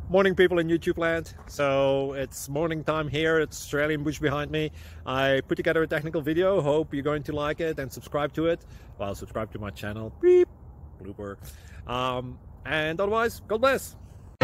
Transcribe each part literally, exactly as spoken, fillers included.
Morning, people in YouTube land. So it's morning time here. It's Australian bush behind me. I put together a technical video. Hope you're going to like it and subscribe to it. Well, subscribe to my channel. Beep. Blooper. Um, and otherwise, God bless.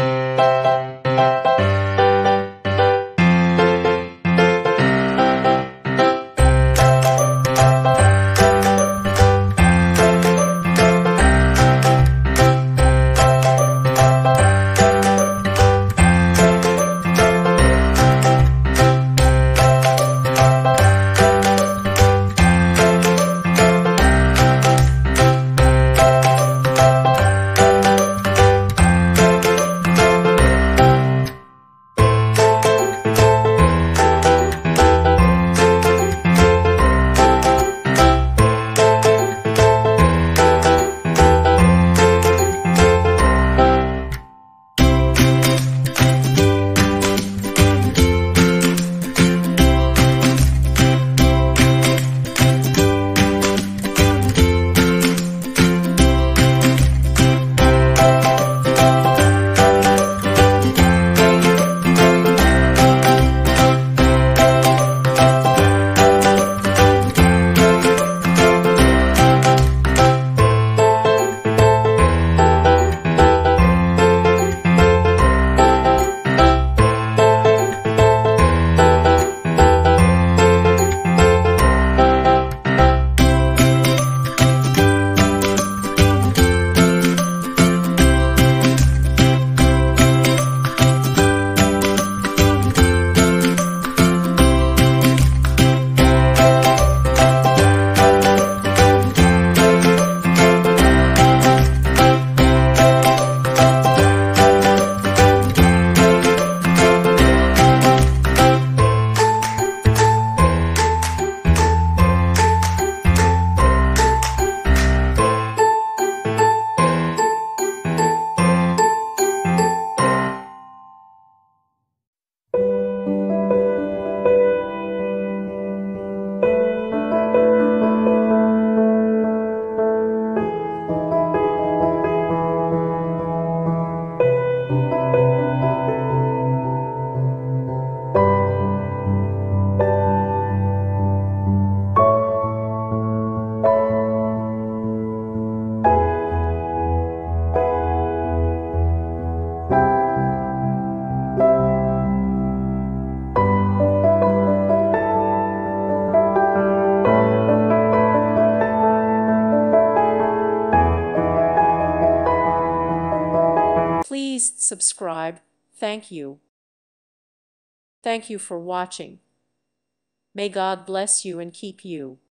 Please subscribe. Thank you. Thank you for watching. May God bless you and keep you.